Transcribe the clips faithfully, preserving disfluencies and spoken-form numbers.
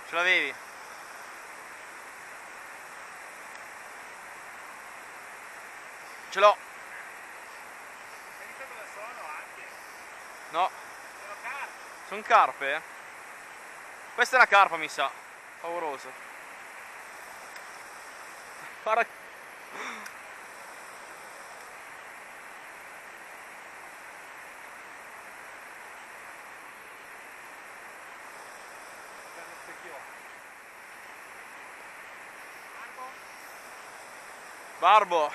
Ce l'avevi? Ce l'ho. Hai visto cosa sono anche? No. Sono carpe. Sono carpe, eh? Questa è una carpa, mi sa. Favoloso. Guarda. Barbo.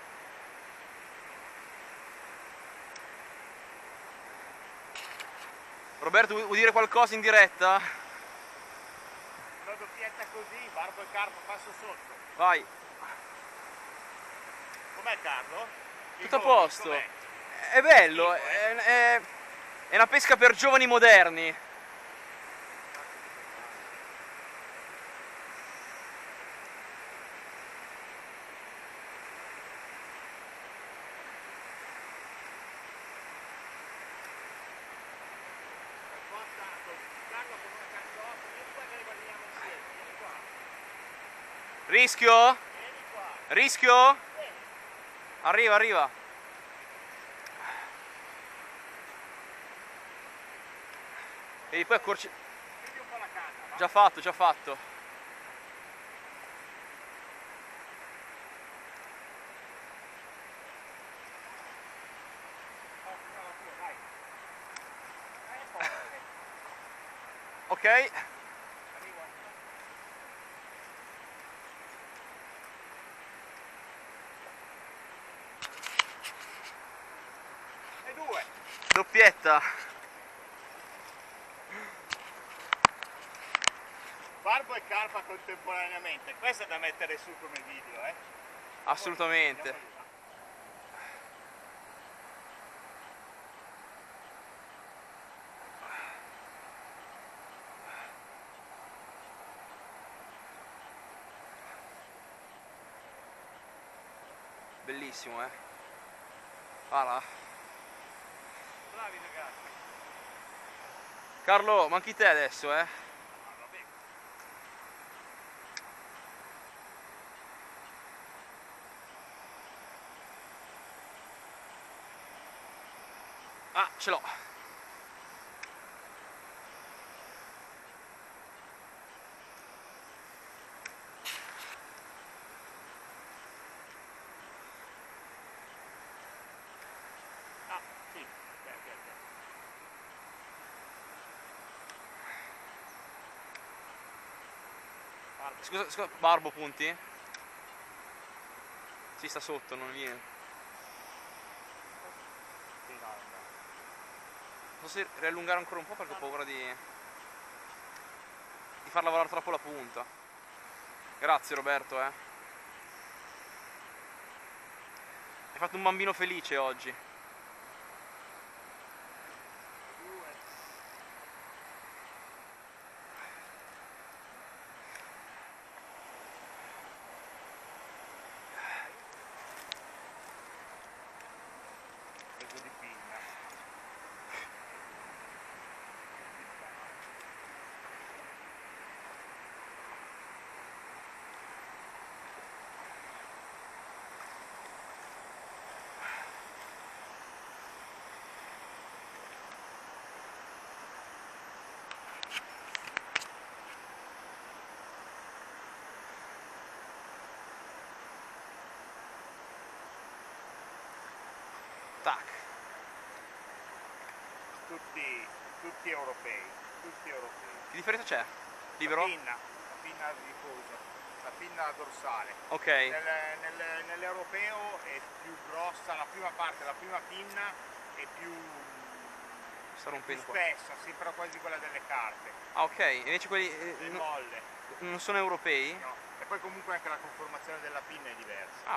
Roberto, vuoi dire qualcosa in diretta? Una doppietta così, Barbo e Carlo, passo sotto. Vai. Com'è Carlo? Il Tutto a volo, posto. com'è? È bello, Figo, eh? è, è, è una pesca per giovani moderni. Carlo con una cartoccia, vieni qua che rimaniamo insieme, vieni qua. Rischio? Vieni qua. Rischio? Vieni. Arriva, arriva. E poi accorci... Prendi un po' la canna, va? Già fatto, già fatto. Oh, fino alla tua, vai. Eh, forte. Ok. Arrivo. E due. Doppietta. Barbo e carpa contemporaneamente, questo è da mettere su come video, eh? Assolutamente. Andiamo lì, va. Bellissimo, eh. Guarda. Bravi ragazzi. Carlo, manchi te adesso, eh. Ah, vabbè. Ah, ce l'ho. Ah, sì. Beh, beh, beh. Barbo. Scusa, scusa, Barbo punti? Si sta sotto, non viene. Sì, no, no. Posso riallungare ancora un po' perché ho paura di... di far lavorare troppo la punta. Grazie Roberto, eh. Hai fatto un bambino felice oggi. Due. Preso di pinna. Tac. Tutti, tutti europei, tutti europei. Che differenza c'è? La Libero? pinna, la pinna di riposo, la pinna dorsale. Ok. Nel, nel, nell'europeo è più grossa, la prima parte, la prima pinna è più, Sta più rompendo qua. spessa, sembra quasi quella delle carte, Ah, ok. Invece quelli eh, le no- molle. non sono europei? No. E poi comunque anche la conformazione della pinna è diversa. Ah.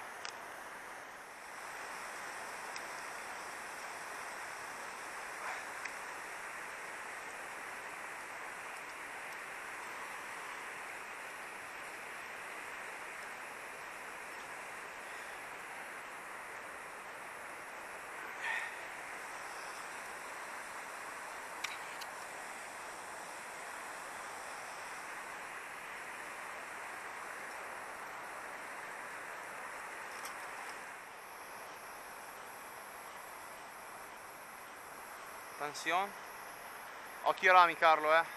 Attenzione. Occhio rami, Carlo, eh.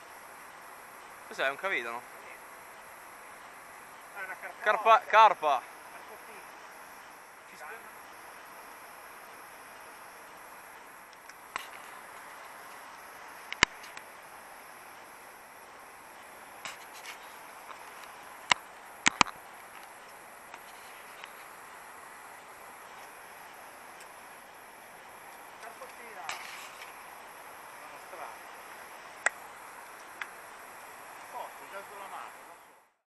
Cos'è? Un cavidano? È una Carpa, carpa.